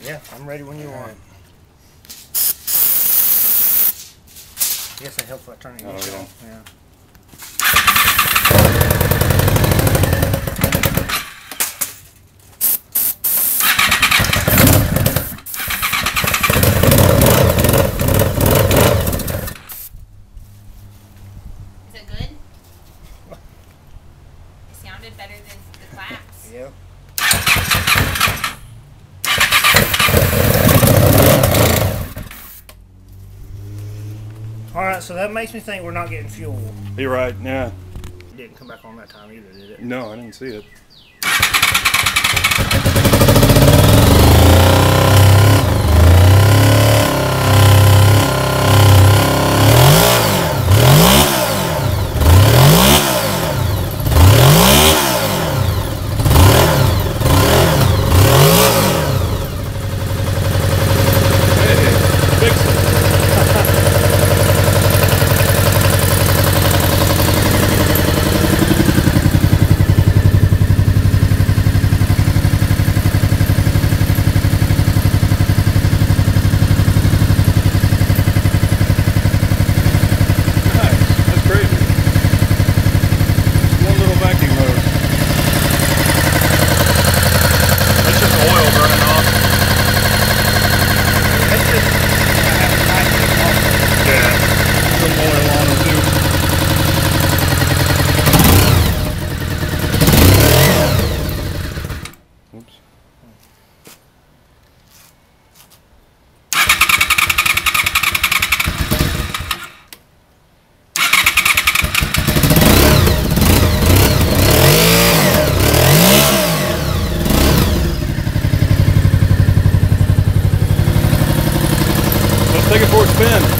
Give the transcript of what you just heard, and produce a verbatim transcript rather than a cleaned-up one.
Yeah, I'm ready when you All are. right. I guess it helps by turning Oh, it yeah. on. Yeah. Is it good? It sounded better than the claps. Yeah. Alright, so that makes me think we're not getting fuel. You're right, yeah. It didn't come back on that time either, did it? No, I didn't see it. Take it for a spin.